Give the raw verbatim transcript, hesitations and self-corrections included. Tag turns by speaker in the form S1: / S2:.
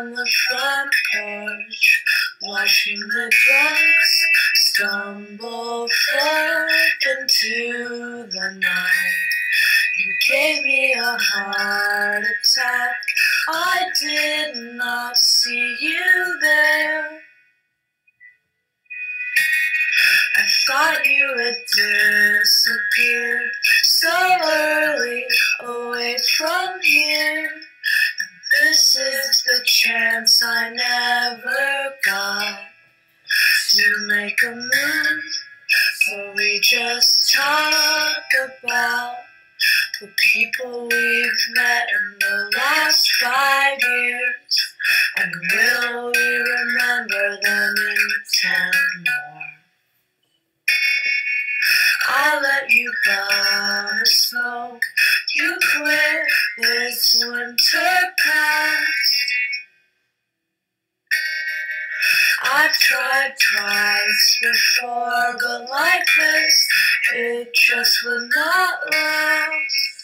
S1: on the front porch, watching the drunks stumble forth into the night. You gave me a heart attack, I did not see you there. I thought you had disappeared so early away from here. This is the chance I never got to make a move, so we just talk about the people we've met in the last five years, and will we remember them in ten more? I let you burn a smoke, you quit this winter past. I've tried twice before, but like this, it just would not last.